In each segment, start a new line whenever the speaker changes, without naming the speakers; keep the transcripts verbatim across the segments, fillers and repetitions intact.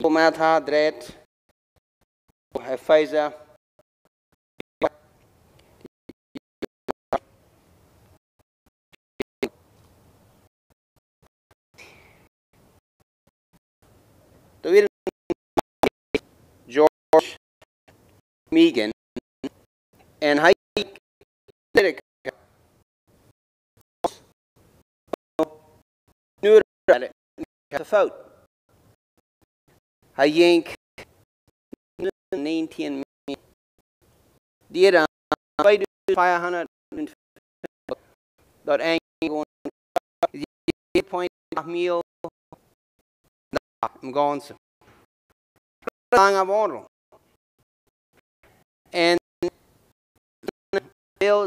Matha, Dret, Efeesa, the weer George Megan, and hij did nu de fout. Hij yank negentien die dan vijfhonderd dat eigenlijk die point mil I'm going to lang Waundel en veel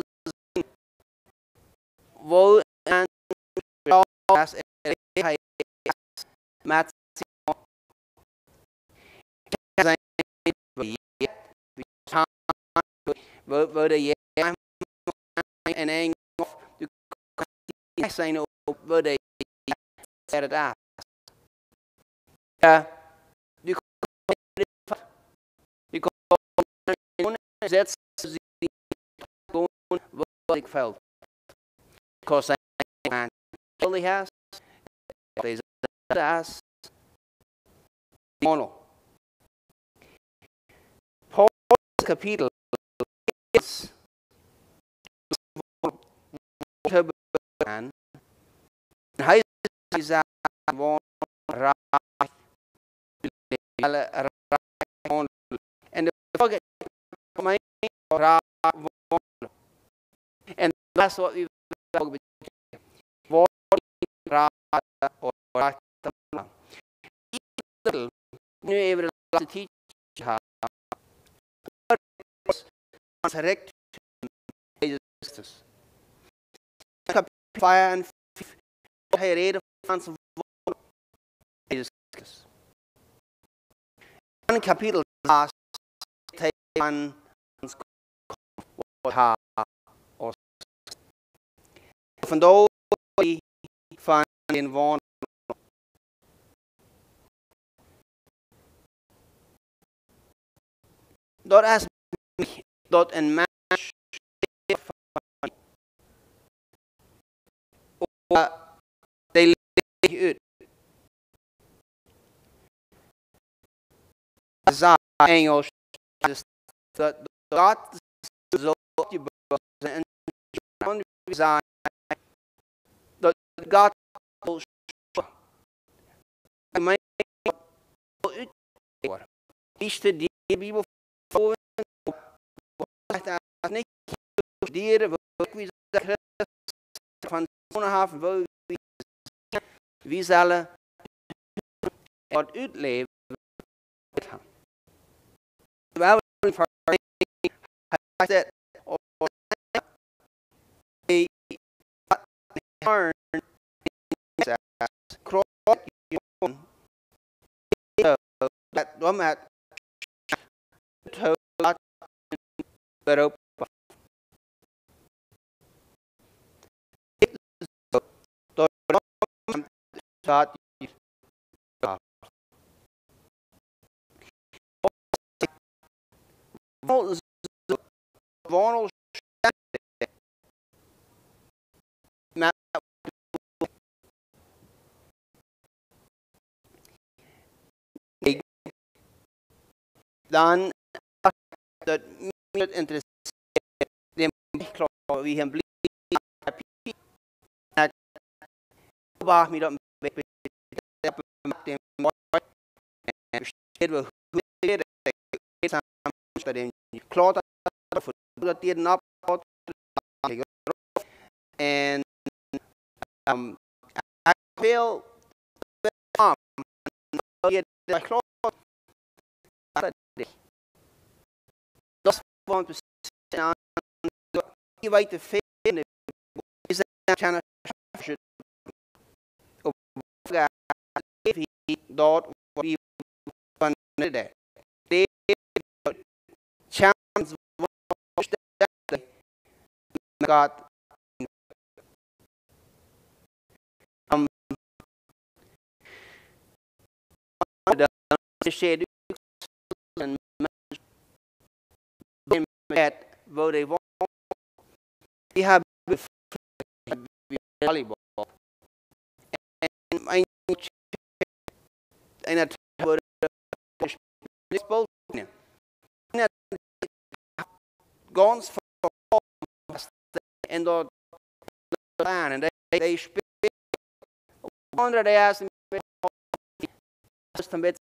wo en als hij met zijn we we de en een of de zijn op we de het aan ja die die komen zet ze gewoon wat ik veld because I only has deze das mono Paul kapitel is en hij is woon raak alle woon en de volgende mij raak woon en dat is wat we woon raak of raak nu even laten teachen direct Christus. Kapitel vier en vijf hij reden van zijn woord Jezus Christus. In kapitel zes hij van ons woord haar ons. Vandaar die van den woord dat is dat een mens de leeg uit. Za Engels dat dat zo je en za dat God mij uit is de Bijbel voor dat niet dieren wat we zeggen van zo'n haven wil wie zullen wat uitleven wel voor hij zegt hij turn kjoakj dat dan met Europa dat Waundel dan dat niet interesseert dem wie hem blieb waar me dat dem en besteed we hoe dit samen dat in kloot voor dat dit nap en um veel am je dat kloot dat want aan je weet te vinden is dat kan op dat we van de chance God um geschieht en mensen met waar die wonen, die hebben volleybal. En mijn en het wordt gespeeld. En het ganz vervolgens en dat aan en die spelen. Onder de eerste een beetje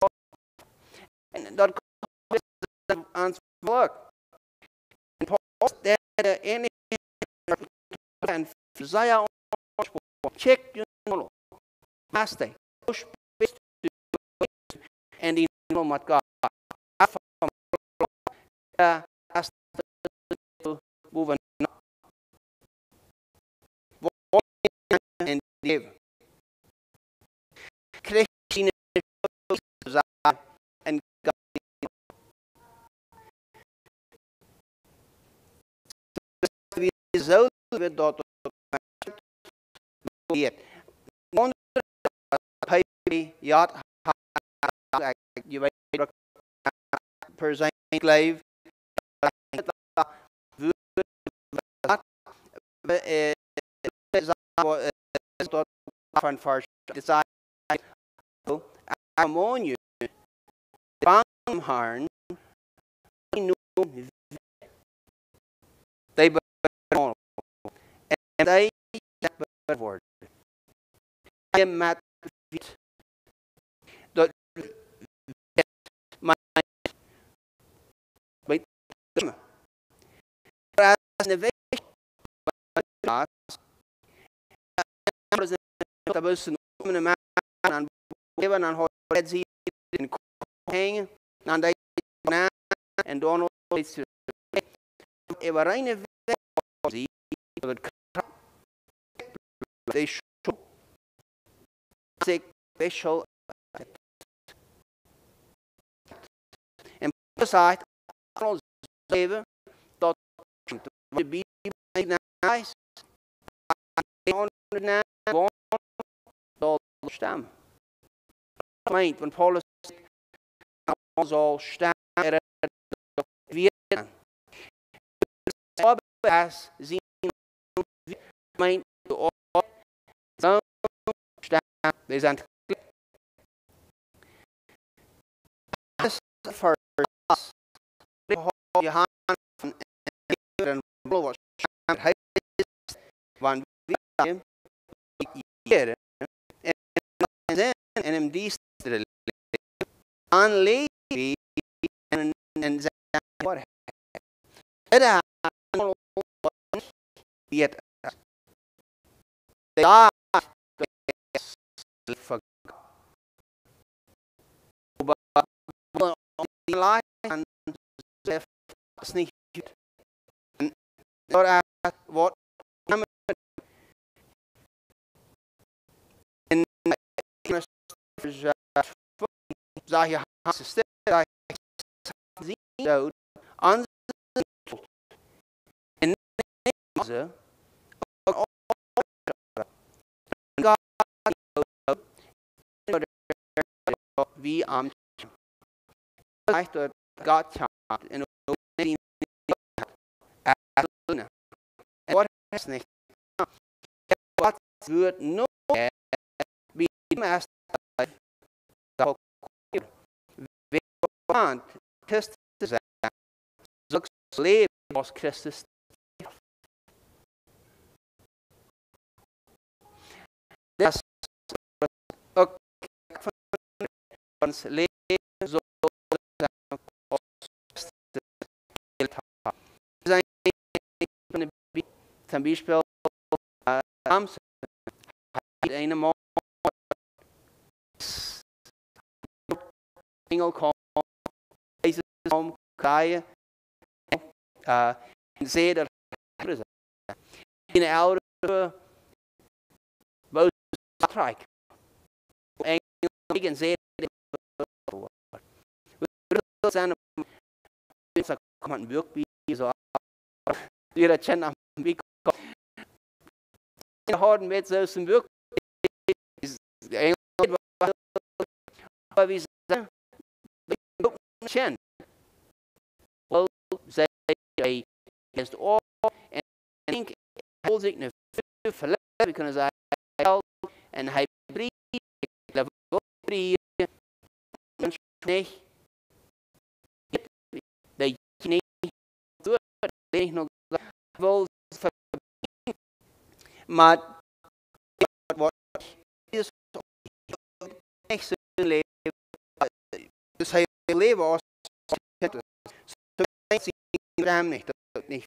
en dat komt aan het werk. En pas de ene en zij check je nul. Master. En die nul moet gaan. Ja, als de boven. En leven. Krijg je en wie zou we dat het onder hij ja je weet per zijn leven dat van vers design ammonie Baumharn, they burn and they word. I am mad that my wait as innovation dat was een man aan geven aan het zien in hangen aan de na en Donald is er reine zie het they show special en beside ons leven dat de be nice on na dat stem meint van Paulus zal staan er weer as zien mijn zo staan we zijn voor us je hand van en bloos hij van wie hier en en hem die aanleven en en zijn voor het yet they are for but the life and if sneak and what in zag je sister zie dood aan en ze wie am leicht dort Gott hat in den Erlöhne. Gott ist nicht. Gott wird nur wie im ersten Teil wer warnt, Christus sagt, so leben aus Christus. Das auch von uns leben so zum Beispiel Samson hat eine Mal Engel kommen, Jesus kommen, Kreie, und sehe der in der Auto, wo es trägt. Engel sehen, wir sind man wirklich so jeder kennt am Weg haben mit so zum Wirk aber wie eerst op en denk ik hol zich een veel verleden we kunnen zeggen en hij brengt de woorden niet dat je niet doet ik nog wel maar wat is echt zijn leven dus hij leven als het zo zien hem niet dat niet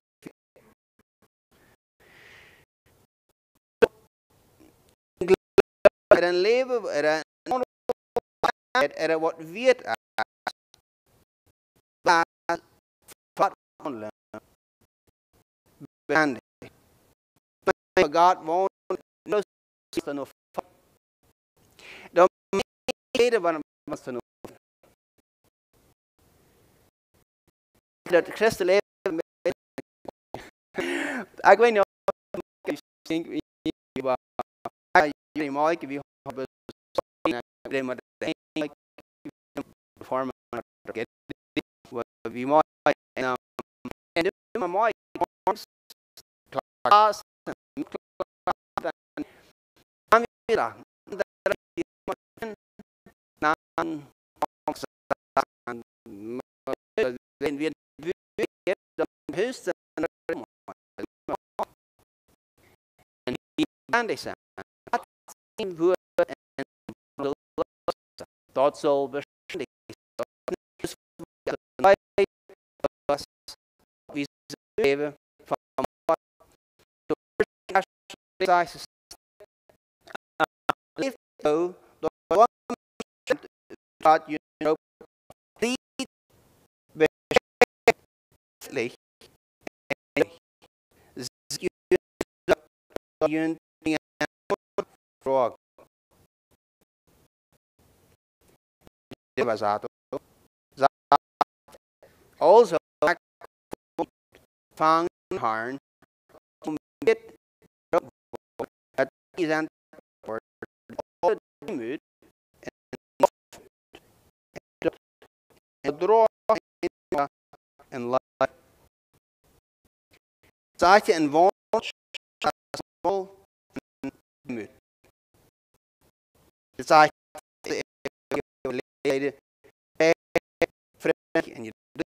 er een leven er een er wat weet waar wat online behandig God woont no dan of dan reden waarom was dan dat christen leven ik weet niet ik denk waar jullie mooi wie hebben de maar de vorm wie mooi en en de mooi klas dan weer dan wenn wir dan höchste en die bandig zijn dat zal waarschijnlijk wie leven van so dat je know die beschikbaar je dingen vraag dit was dat also vangen harn om dit het is aan het moet en droog en laat zaadje en woon smol moet het zaadje leden vriendelijk en je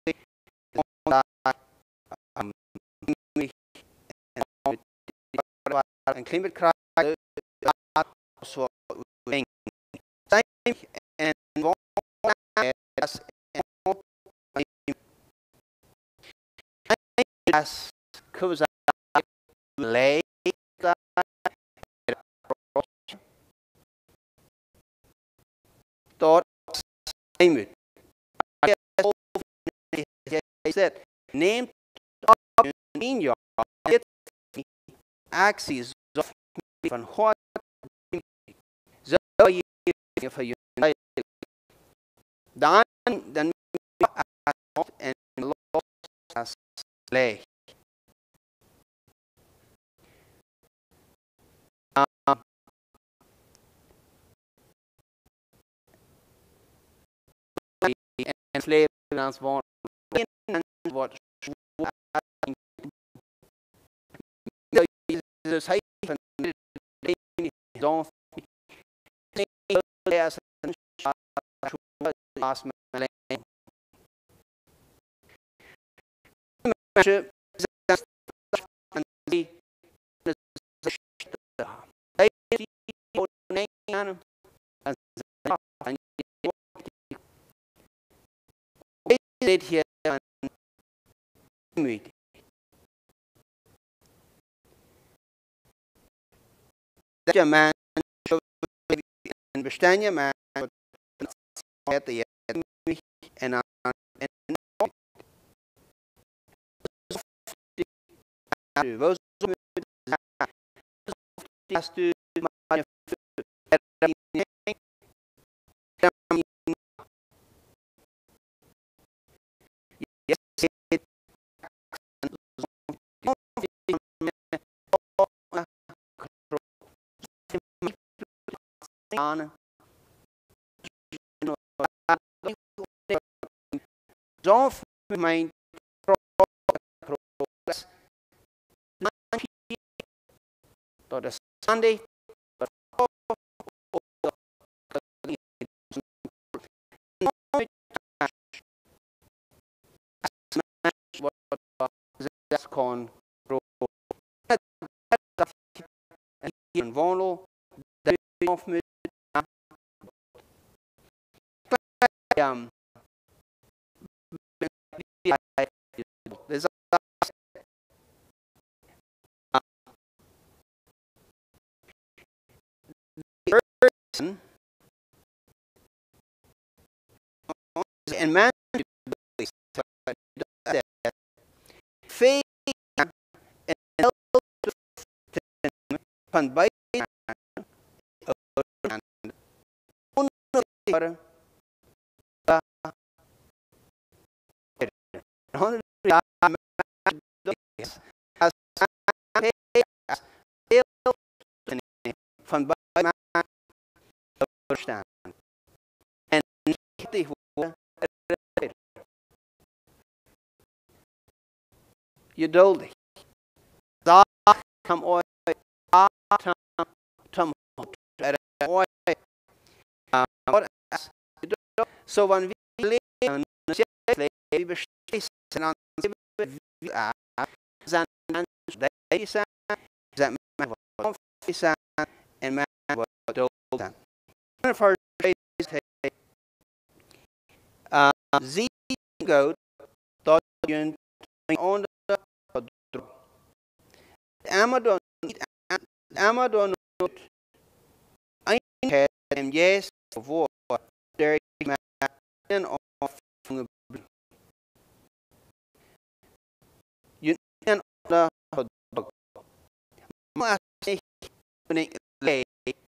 een klein beetje krijgen zo eng zijn en wonen als as koza lei tot zijn moet hij zegt neemt op in je acties van God zo je voor je dan dan en los als leeg en leven als woon en wordt dus hij van de dan als een als mijn mensen en die hij die aan en dit hier aan moet dat je man een bestand maar het je en aan en was als tu maar aan zo mijn progress Dat is Sunday. Dat kan een Waundel of met um there's a person and man faith and van buiten van buiten verstaan. En die woorden geduldig. Daar kan ooit so wanneer we leven, we beslissen aan wie zijn mensen deze zijn mijn wat zijn en mijn wat dood zijn. One of our uh, zie goed dat je onder de Amadon niet Amadon niet een en yes voor der man of je en de maar ik ben ik lee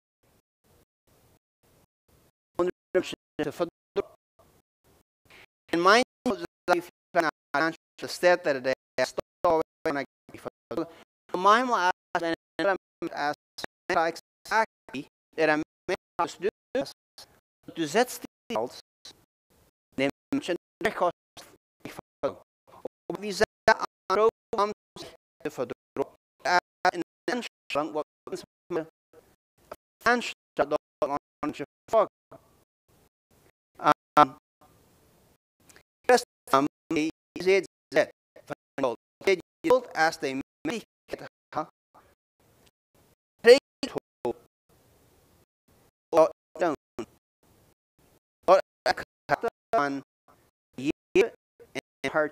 onder de verdruk en mijn life van de stad dat de stoel en ik verdruk mijn maar en as exactly dat een mens dus du setzt die als neem je recht op wie ze aan de verdruk en aansprong wat me aansprong dat aan je volk um rest van die zet zet van je wilt als de mij ha reed ho o dan o ik had aan je en hart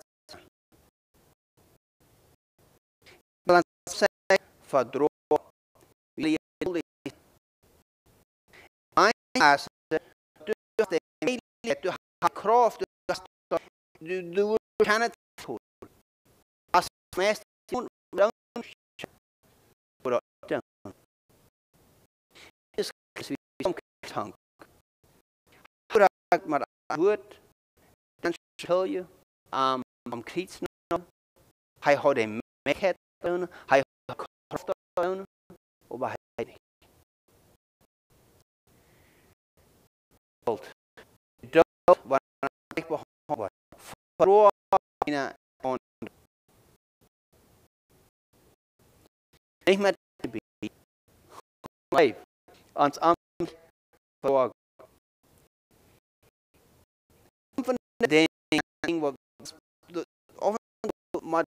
balans verdruk wil je as de de kracht du du kan het voor as meest dan voor dan is wie tank maar goed dan schil je um om kriets nou hij houdt hem met het doen hij kracht doen over hij dood wat ik behoor voor in on ik met life ons aan voor van de ding wat of maar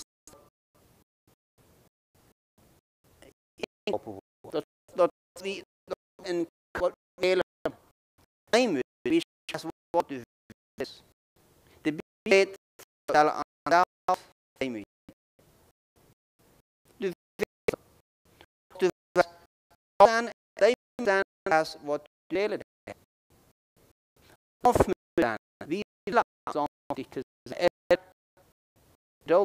dat dat wie en wat hele time wie as wat du is de beet vertellen aan dat time de de dan dan as wat delen of dan wie laat om dich te zeggen dol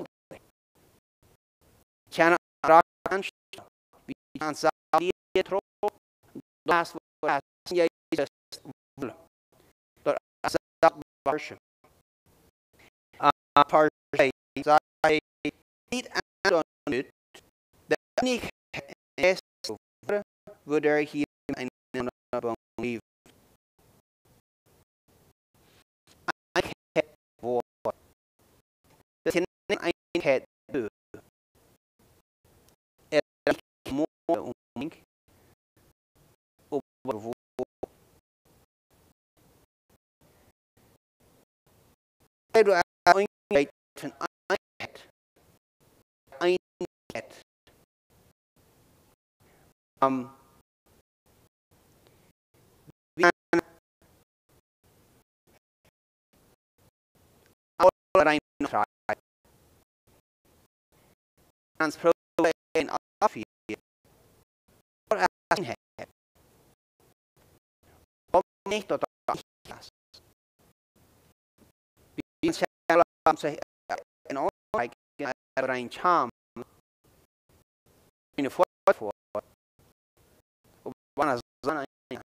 kan raken wie aan zal die tro das wat jij is dat dat version a part zij niet aan het dat niet is wo er hier een belief I heb voor dat je een het er mooi bewogen. Du een van eenheid. Eenheid. Um, we zijn allerlei nog Hans proberen af hier. Voor eenheid. Om niet tot is. We zijn zich in ons er een charm. In de voorvoer. Op wanneer zon een.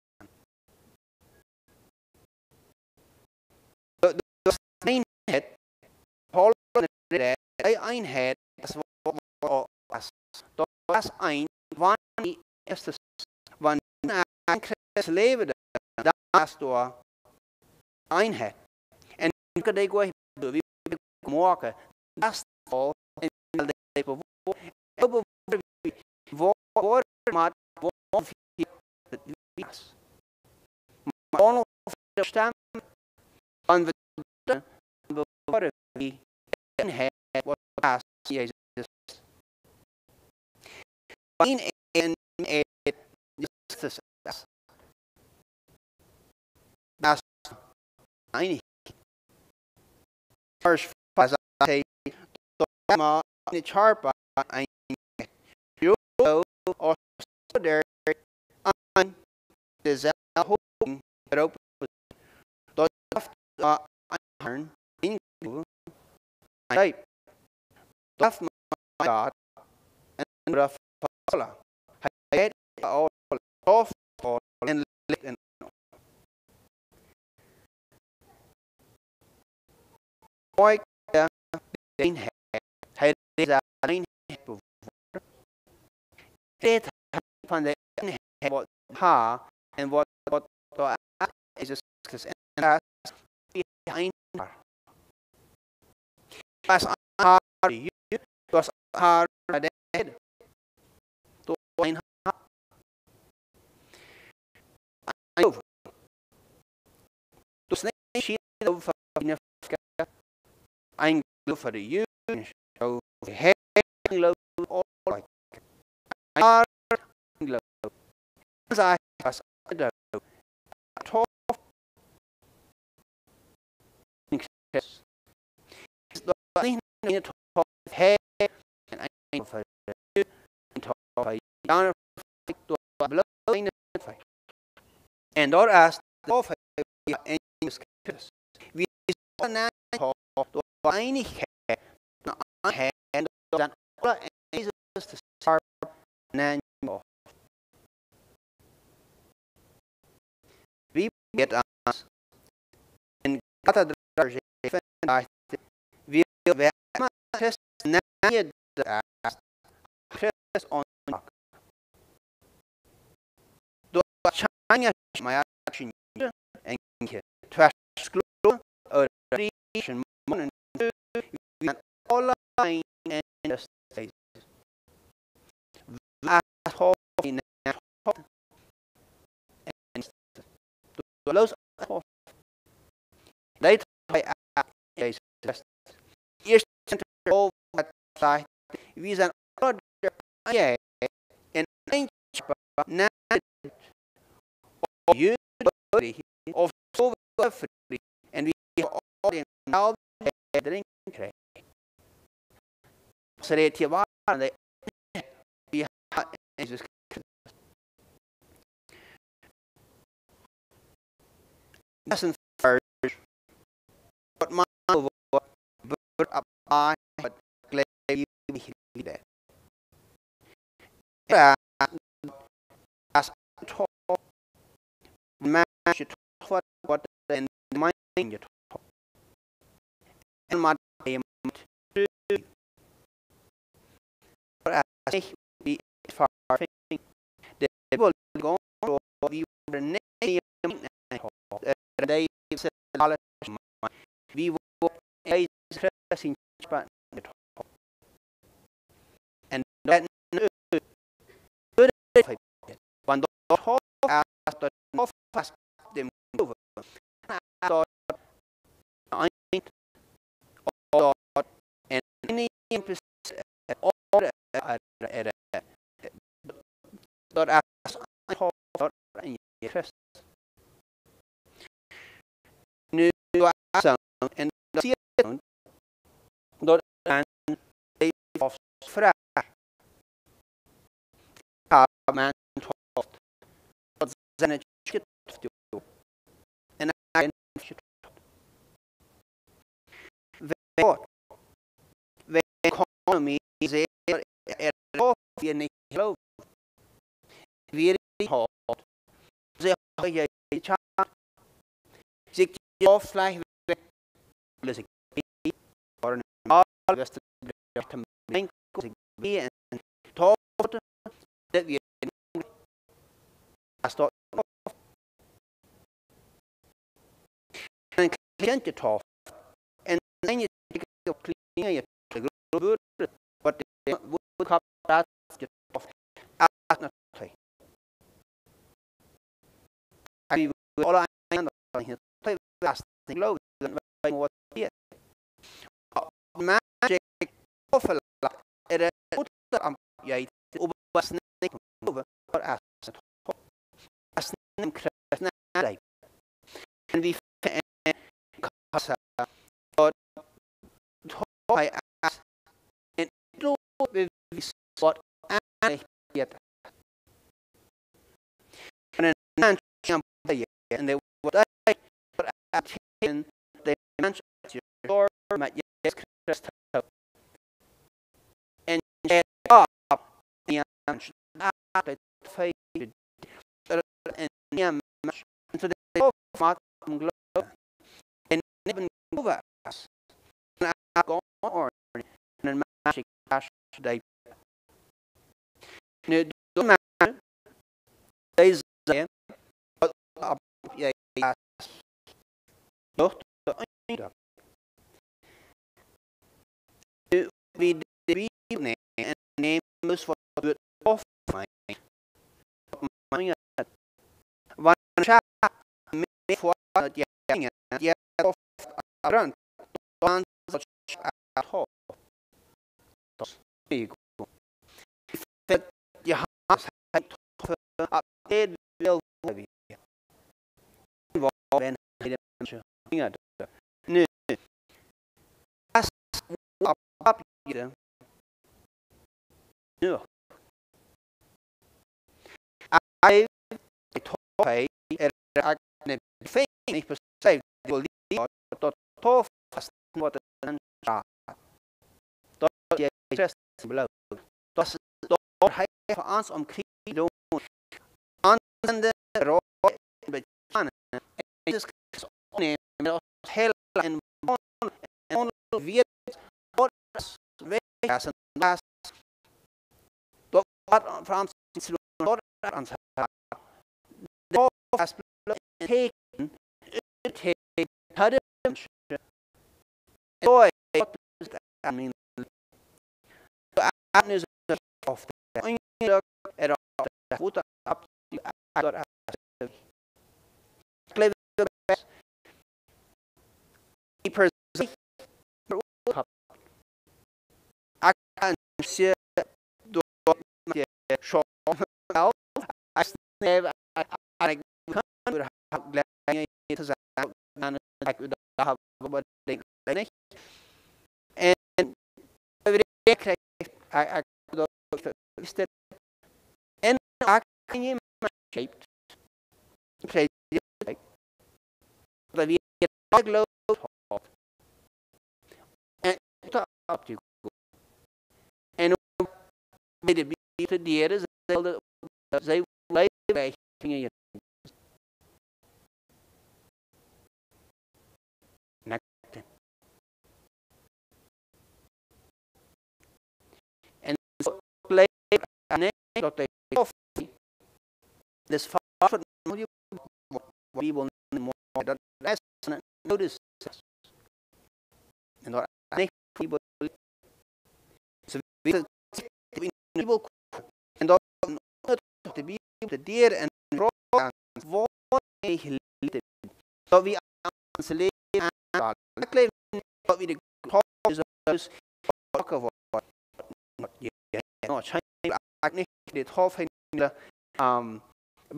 Dus eenheid. Holland de eenheid. Dat wat was. Dat was een van die eerste. Wanneer een Christus leefde. Dat was door eenheid. En ik kan dit gewoon doen. Morgen, dat is al in de bewoording. Elke woord maar woord het was. Maar ongeveer stem van we bewoorden wie eenheid wat was Jezus. Een en het Christus was. Dat is einig. Vers as I say, ma in charpa ein you or there on the zel hoping that open dot iron in type of my God and rough follow I had all off and lit and boy eenheid. Hij is alleen bewoord. Dit van de eenheid wat ha en wat wat door is Christus en dat is eenheid. Als haar je was haar de head. Door een ha. Over. Dus nee, she over in een for the union show the head low all like are low as I was the top success is the thing in the top head and I for the top by down to below in the fight and or as the of in the we now door einigheid en dan alle ijzers te scherp en je wie weet ons en katedral zeven wie we maar Christus na je de Christus onmak door chanya maar action en je trash glow or creation mon and all in the states. That hope in the hope and to lose hope. Later by is just eerst over side. We zijn order yeah in ancient now you of so free and we all in all drink krijgen. Ze reed je waar de die Jezus Christus. Dat is een vers. Wat man wordt op aan wat kleed je niet. Ja, als toch maar je toch wat wat in mijn je toch. En maar je moet zich die ervaring de wil gaan door wie we nemen en deze alles wie we Jezus Christus in span en dat want door als dat hoofd en je Christus. Nu zo en dat zie je door een of vraag. Ja, mijn hoofd. Dat zijn het schrift toe. En hij is het. Wij wij komen mee zeer er of je niet gelooft. Weer niet hoort. Zeg je je chat. Zeg je afslag weg. Dus ik niet voor een normaal beste te mijn ik ben en tot dat weer als dat een kleintje tof en dan je op klinge je groot wat de wat gaat dat je tof als naar twee hij wil alle aan dan hier twee last ik geloof dat wij wat hier maar ik of er moet er aan jij op was niet over als het als een kruis naar en die kassa wat hij as en doet bewijs wat eigenlijk het en een mens en de wat hij wat in de mens door met je Christus en je op die mens altijd feit en ja mens en de maat om geloof en even was en gewoon en een magic cash day nu door maar deze wat op je nog de einde nu wie de wie en neem dus wat het of mij maar wanneer me voor dat je je of run dan dat at home dat ik dat je haast het op het wil weer wat ben je mensen nu als op je nu I hij er een niet besef wil die tot tof vast wat een raad dat je stress below dat is door hij voor ons om krieg doen aan de rooi bejanen en is opnemen met heel en en weer wat weg en dat dat wat Frans door aan de as teken het heeft hadden boy I mean aan is of de eindelijk er goed op door kleven best precies ik kan je door je show wel als never ik kan er te zijn aan ik daar wat denk ik en ik krijg ik is het en ik kan je shaped krijg je dat weer ik geloof op en dat op je en met de bieten die er is zij blijven gingen je en zo blijft nee dat hij of dus van moet je wie wil more dat is notice en dat niet people zo wie people en dat de bier de dier en rood voor geleden dat wie aan zijn leven aan het leven dat wie de is dus ook voor je nou schijnbaar niet dit hoofd in de um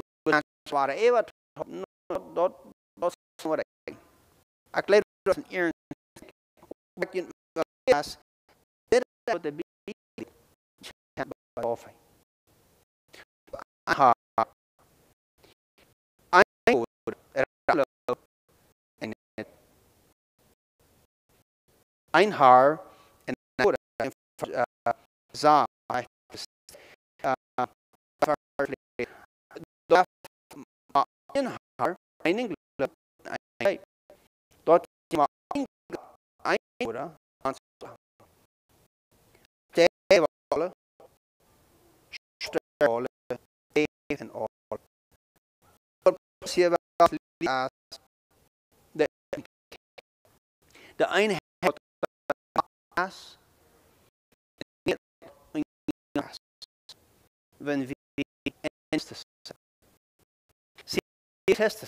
waren eeuwig dat dat dat is wat ik. Ik leer dat een eer. Wat je was dit wat de Bibel behalve. Aha. I would en het ein haar en woord za dat een haar een enkele dat maar een woord aan te willen stellen en al zie je de de een het as wenn wir ernstes sie testes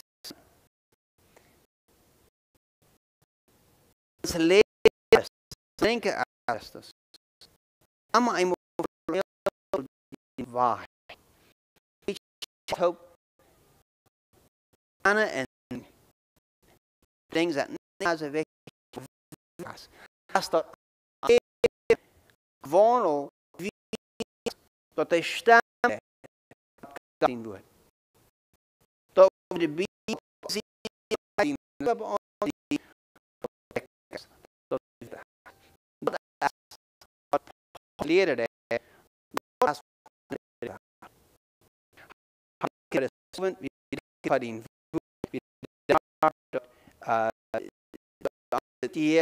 das Leben denke erstes aber einmal die Wahrheit ich hope Anna and things that as a weg was as dat Waundel wie dat hij staan zien wordt dat de Bibel zie je dat dat leren de as het moment wie verdien uh die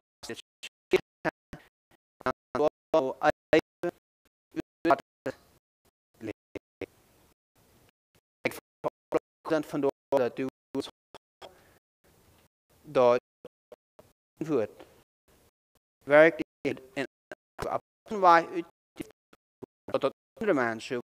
van dat u dat woord werkt en op waar u dat andere mensen